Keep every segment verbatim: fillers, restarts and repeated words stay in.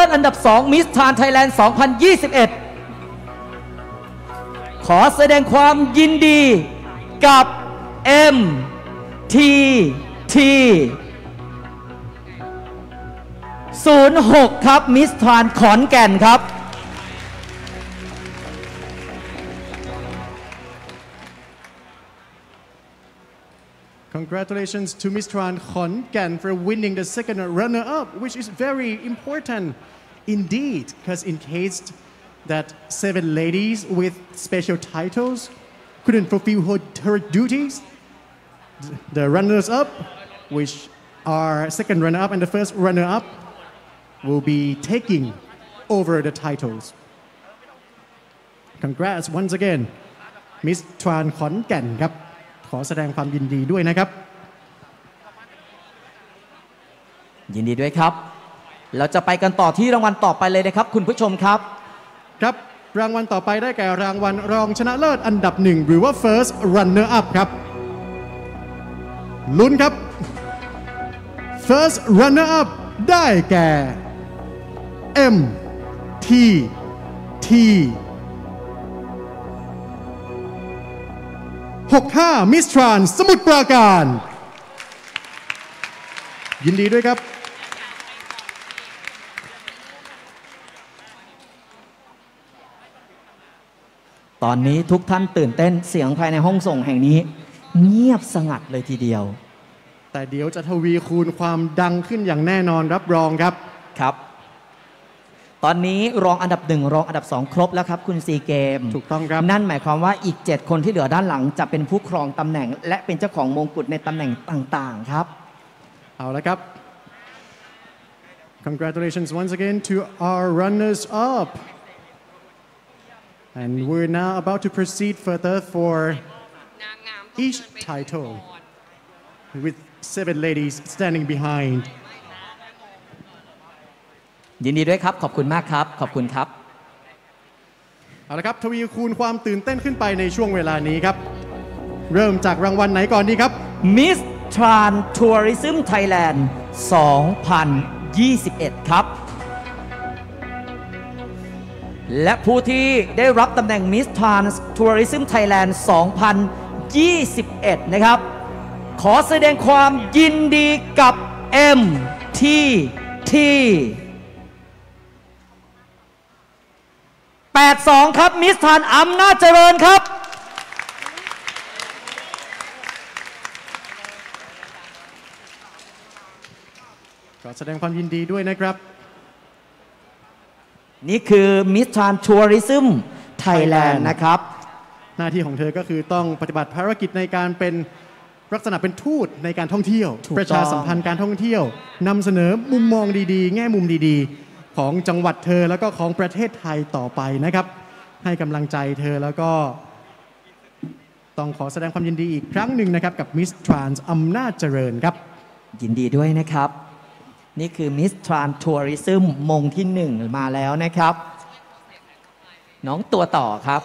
ศอันดับสองมิสทรานไทยแลนด์สองพันยี่สิบเอ็ดขอแสดงความยินดีกับ เอ็ม ที ที ศูนย์หก ครับมิสทรานขอนแก่นครับ Congratulations to Miss Tran Khon Gan for winning the second runner-up, which is very important indeed, because in case that seven ladies with special titles couldn't fulfill her, her duties, the runners-up, which are second runner-up and the first runner-up, will be taking over the titles. Congrats once again, Miss Tran Khon Gan ครับขอแสดงความยินดีด้วยนะครับยินดีด้วยครับเราจะไปกันต่อที่รางวัลต่อไปเลยนะครับคุณผู้ชมครับครับรางวัลต่อไปได้แก่รางวัลรองชนะเลิศอันดับหนึ่งหรือว่า first runner up ครับลุ้นครับ first runner up ได้แก่ เอ็ม ที ที หกห้า Miss Tran สมุทรปราการยินดีด้วยครับตอนนี้ทุกท่านตื่นเต้นเสียงภายในห้องส่งแห่งนี้เงียบสงัดเลยทีเดียวแต่เดี๋ยวจะทวีคูณความดังขึ้นอย่างแน่นอนรับรองครับครับตอนนี้รองอันดับหนึ่งรองอันดับสองครบแล้วครับคุณซีเกมถูกต้องครับนั่นหมายความว่าอีกเจ็ดคนที่เหลือด้านหลังจะเป็นผู้ครองตำแหน่งและเป็นเจ้าของมงกุฎในตำแหน่งต่างๆครับเอาละครับ Congratulations once again to our runners up and we're now about to proceed further for each title with seven ladies standing behind ยินดีด้วยครับขอบคุณมากครับขอบคุณครับเอาละครับทวีคูณความตื่นเต้นขึ้นไปในช่วงเวลานี้ครับเริ่มจากรางวัลไหนก่อนดีครับ Miss Tran Tourism Thailand สองพันยี่สิบเอ็ดครับและผู้ที่ได้รับตำแหน่ง Miss Tran Tourism Thailand สองพันยี่สิบเอ็ดนะครับขอแสดงความยินดีกับ เอ็ม ที ที แปดสอง ครับมิสทรานอำนาจเจริญครับขอแสดงความยินดีด้วยนะครับนี่คือมิสทรานทัวริซึมไทยแลนด์นะครับหน้าที่ของเธอก็คือต้องปฏิบัติภารกิจในการเป็นลักษณะเป็นทูตในการท่องเที่ยวประชาสัมพันธ์การท่องเที่ยวนำเสนอมุมมองดีๆแง่มุมดีๆของจังหวัดเธอแล้วก็ของประเทศไทยต่อไปนะครับให้กำลังใจเธอแล้วก็ต้องขอแสดงความยินดีอีกครั้งหนึ่งนะครับกับมิสทรานส์อำนาจเจริญครับยินดีด้วยนะครับนี่คือมิสทรานทัวริซึมมงที่หนึ่งมาแล้วนะครับน้องตัวต่อครับ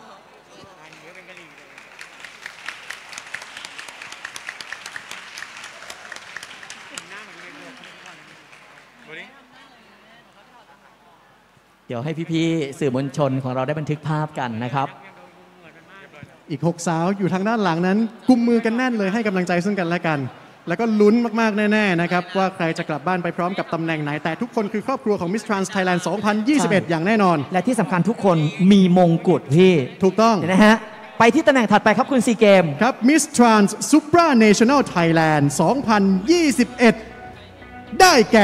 เดี๋ยวให้พี่ๆสื่อมวลชนของเราได้บันทึกภาพกันนะครับอีกหกสาวอยู่ทางด้านหลังนั้นกุมมือกันแน่นเลยให้กำลังใจซึ่งกันและกันแล้วก็ลุ้นมากๆแน่ๆนะครับว่าใครจะกลับบ้านไปพร้อมกับตำแหน่งไหนแต่ทุกคนคือครอบครัวของ Miss Trans Thailand สองพันยี่สิบเอ็ด อย่างแน่นอนและที่สำคัญทุกคนมีมงกุฎพี่ถูกต้องนะฮะไปที่ตำแหน่งถัดไปครับคุณซีเกมครับ Miss Trans Supranational Thailand สองพันยี่สิบเอ็ด ได้แก่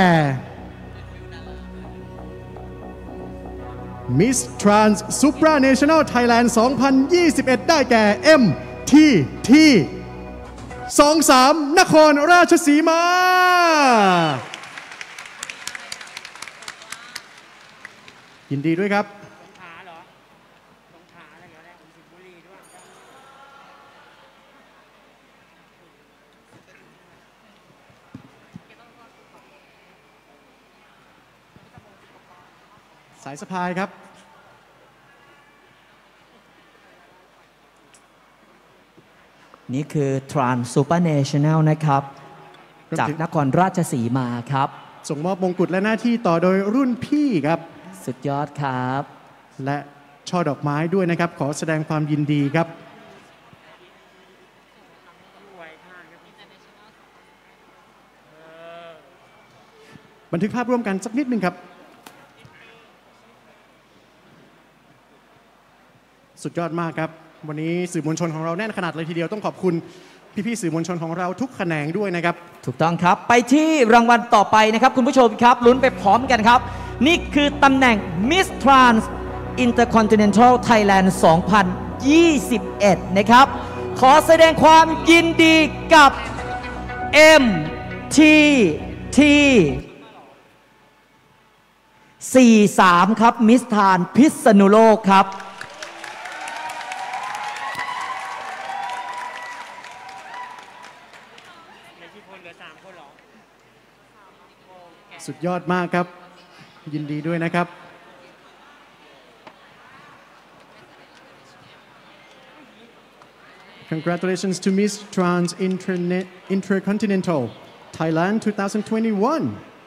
Miss Trans Supranational Thailand สองพันยี่สิบเอ็ด ได้แก่ เอ็ม ที ที สองสาม นครราชสีมายินดีด้วยครับสายสะพายครับนี่คือ Trans Supranational นะครับจากนครราชสีมาครับส่งมอบมงกุฎและหน้าที่ต่อโดยรุ่นพี่ครับสุดยอดครับและช่อดอกไม้ด้วยนะครับขอแสดงความยินดีครับบันทึกภาพร่วมกันสักนิดหนึ่งครับสุดยอดมากครับวันนี้สื่อมวลชนของเราแน่นขนาดเลยทีเดียวต้องขอบคุณพี่ๆสื่อมวลชนของเราทุกแขนงด้วยนะครับถูกต้องครับไปที่รางวัลต่อไปนะครับคุณผู้ชมครับลุ้นไปพร้อมกันครับนี่คือตำแหน่ง Miss Trans Intercontinental Thailand สองพันยี่สิบเอ็ด นะครับขอแสดงความยินดีกับ เอ็ม ที ที สี่สิบสาม ครับมิสทานพิษณุโลกครับสุดยอดมากครับยินดีด้วยนะครับ Congratulations to Miss Trans Internet Intercontinental Thailand twenty twenty-one.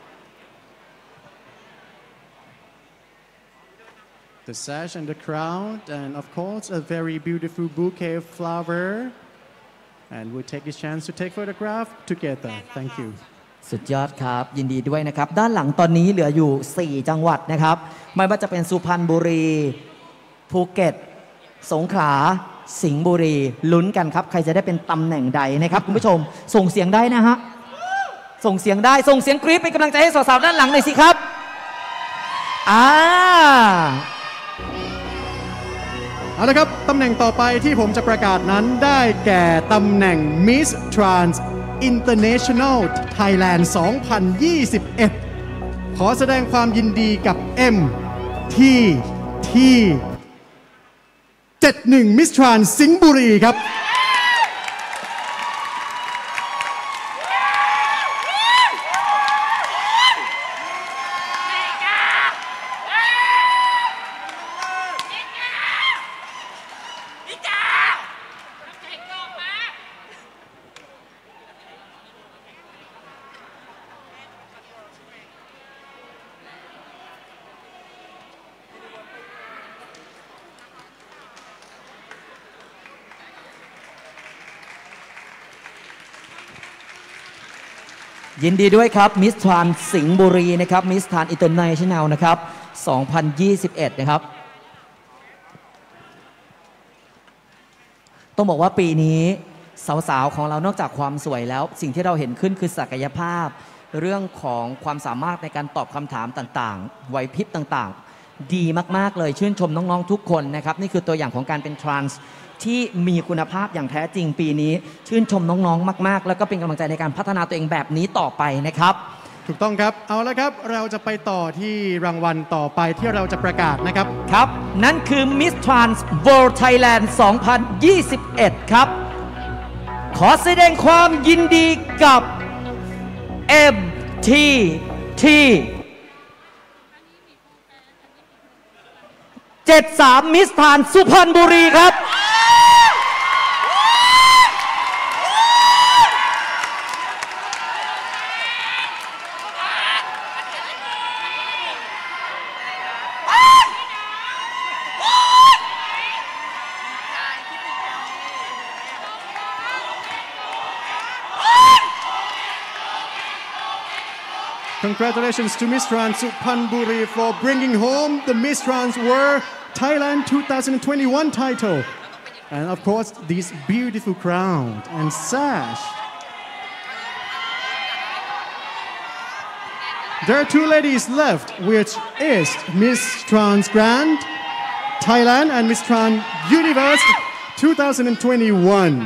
The sash and the crown, and of course a very beautiful bouquet of flower. And we'll take this chance to take photograph together. Thank you. สุดยอดครับยินดีด้วยนะครับด้านหลังตอนนี้เหลืออยู่สี่จังหวัดนะครับไม่ว่าจะเป็นสุพรรณบุรีภูเก็ตสงขลาสิงห์บุรีลุ้นกันครับใครจะได้เป็นตำแหน่งใดนะครับคุณผู้ชมส่งเสียงได้นะฮะส่งเสียงได้ส่งเสียงกรี๊ดเป็นกำลังใจให้สาวๆด้านหลังหน่อยสิครับอ่าเอาละครับตำแหน่งต่อไปที่ผมจะประกาศนั้นได้แก่ตำแหน่ง Miss Trans International Thailand สองพันยี่สิบเอ็ด ขอแสดงความยินดีกับ เอ็ม ที ที เจ็ดสิบเอ็ด Miss Trans สิงห์บุรีครับยินดีด้วยครับมิสทรานสิงห์บุรีนะครับมิสทรานอินเตอร์เนชั่นแนลนะครับสองพันยี่สิบเอ็ดนะครับต้องบอกว่าปีนี้สาวๆของเรานอกจากความสวยแล้วสิ่งที่เราเห็นขึ้นคือศักยภาพเรื่องของความสามารถในการตอบคำถามต่างๆไหวพริบต่างๆดีมากๆเลยชื่นชมน้องๆทุกคนนะครับนี่คือตัวอย่างของการเป็นทรานส์ที่มีคุณภาพอย่างแท้จริงปีนี้ชื่นชมน้องๆมากๆแล้วก็เป็นกำลังใจในการพัฒนาตัวเองแบบนี้ต่อไปนะครับถูกต้องครับเอาละครับเราจะไปต่อที่รางวัลต่อไปที่เราจะประกาศนะครับครับนั่นคือ Miss Trans World Thailand สองพันยี่สิบเอ็ด ครับขอแสดงความยินดีกับ เอ็ม ที ที เจ็ดสิบสาม มิสทานสุพรรณบุรีครับ Congratulations to Miss Trans Suphanburi for bringing home the Miss Trans World Thailand twenty twenty-one title. And of course, this beautiful crown and sash. There are two ladies left, which is Miss Trans Grand Thailand and Miss Trans Universe twenty twenty-one.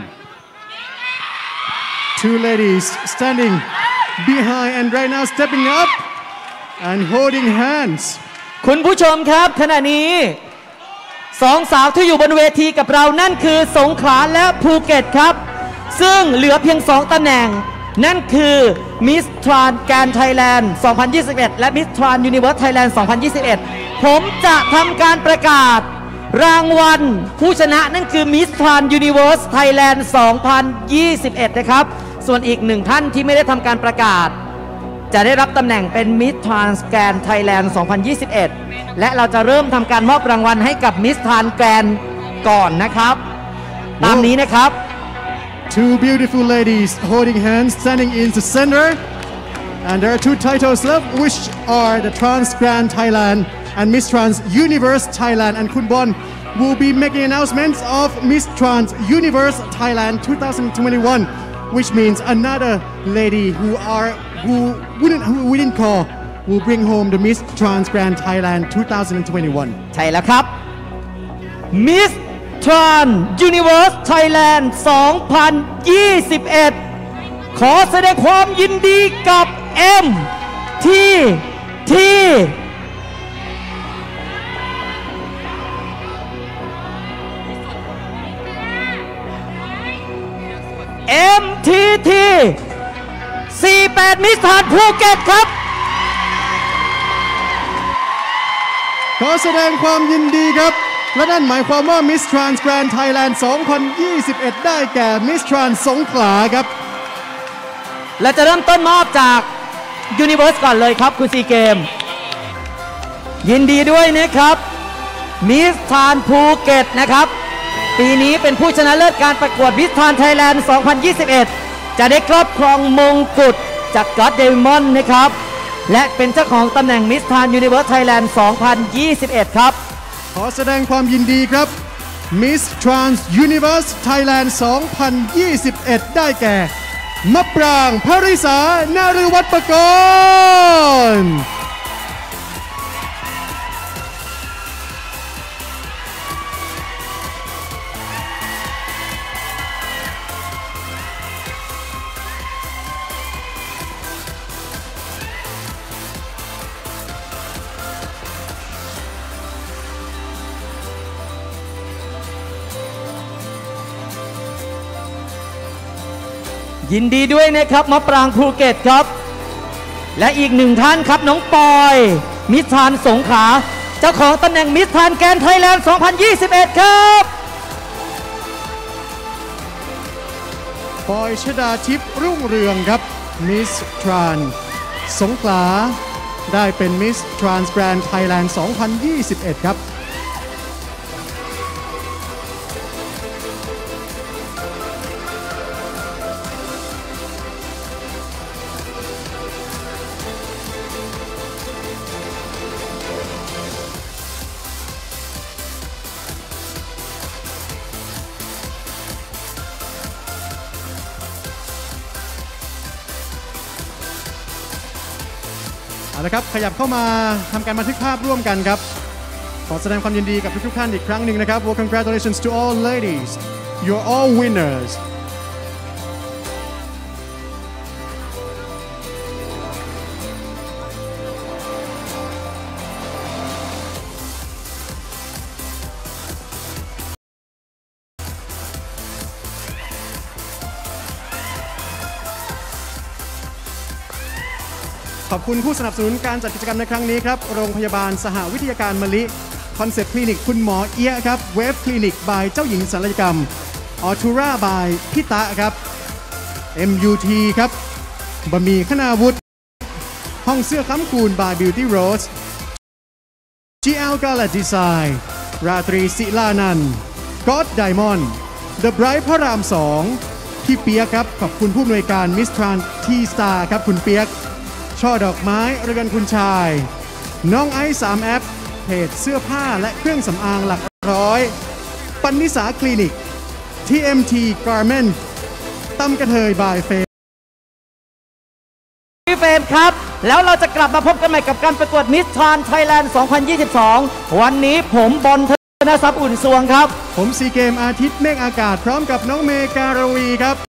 Two ladies standing behind and right now stepping up and holding hands คุณผู้ชมครับขณะนี้สองสาวที่อยู่บนเวทีกับเรานั่นคือสงขลาและภูเก็ตครับซึ่งเหลือเพียงสองตำแหน่งนั่นคือ Miss Trans Grand Thailand สองพันยี่สิบเอ็ด และ Miss Trans Universe Thailand สองพันยี่สิบเอ็ด ผมจะทำการประกาศรางวัลผู้ชนะนั่นคือ Miss Trans Universe Thailand สองพันยี่สิบเอ็ด นะครับส่วนอีกหนึ่งท่านที่ไม่ได้ทำการประกาศจะได้รับตำแหน่งเป็น Miss Trans Grand Thailand สองพันยี่สิบเอ็ด และเราจะเริ่มทำการมอบรางวัลให้กับ Miss Trans Grand ก่อนนะครับตามนี้นะครับ Two beautiful ladies holding hands standing in the center, and there are two titles left, which are the Trans Grand Thailand and Miss Trans Universe Thailand. And Kun Bon will be making announcements of Miss Trans Universe Thailand twenty twenty-one, which means another lady who are who wouldn't who we didn't call will bring home the Miss Trans Grand Thailand twenty twenty-one. ใช่แล้วครับ Miss Trans Universe Thailand สองพันยี่สิบเอ็ด ขอแสดงความยินดีกับ M ที่ที่ เอ็ม ที ที สี่สิบแปด มิสทรานภูเก็ตครับขอแสดงความยินดีครับและนั่นหมายความว่า Miss Trans Grand Thailand สองพันยี่สิบเอ็ด ได้แก่ Miss Trans สงขลาครับและจะเริ่มต้นมอบจาก Universe ก่อนเลยครับคุณซีเกม ยินดีด้วยนะครับ Miss Trans ภูเก็ตนะครับปีนี้เป็นผู้ชนะเลิศการประกวด Miss Trans Thailand สองพันยี่สิบเอ็ด จะได้ครอบครองมงกุฎจาก God Diamond นะครับและเป็นเจ้าของตำแหน่ง Miss Trans Universe Thailand สองพันยี่สิบเอ็ด ครับขอแสดงความยินดีครับ Miss Trans Universe Thailand สองพันยี่สิบเอ็ด ได้แก่มะปรางภริษานาฤวัฒน์ปกรณ์ยินดีด้วยนะครับมะปรางภูเก็ตครับและอีกหนึ่งท่านครับน้องปอยมิสทรานสงขลาเจ้าของตำแหน่งมิสทรานแกรนด์ไทยแลนด์ สองพันยี่สิบเอ็ด ครับปอยชดาทิพย์รุ่งเรืองครับ Miss Trans สงขลาได้เป็น Miss Trans Grand Thailand สองพันยี่สิบเอ็ด ครับเอาละครับขยับเข้ามาทำการบันทึกภาพร่วมกันครับขอแสดงความยินดีกับทุกๆท่านอีกครั้งหนึ่งนะครับ Well, congratulations to all ladies. You're all winners. ขอบคุณผู้สนับสนุนการจัดกิจกรรมในครั้งนี้ครับโรงพยาบาลสหวิทยาการมะลิคอนเซ็ปต์คลินิกคุณหมอเอี้ยครับเวฟคลินิกบายเจ้าหญิงศัลยกรรมออทูราบายพิตะครับ เอ็ม ยู ที ครับบะหมี่ขนาวุฒิห้องเสื้อค้ำคูณบายบิวตี้โรส จี แอล Gala Design ราตรีศิลานันท์ God Diamond The Bright พระรามสองพี่เปียกครับขอบคุณผู้อำนวยการ Miss Trans T-Star ครับคุณเปียกช่อดอกไม้เรือนคุณชายน้องไอซ์สามแอปเพจเสื้อผ้าและเครื่องสำอางหลักร้อยปันนิสาคลินิก ที เอ็ม ที Garment ตำกระเทยบายเฟรมพี่เฟรมครับแล้วเราจะกลับมาพบกันใหม่กับการประกวด Miss Trans Thailand สองพันยี่สิบสอง วันนี้ผมบอลธนทรัพย์อุ่นสวงครับผมซีเกมอาทิตย์เมฆอากาศพร้อมกับน้องเมการวีครับ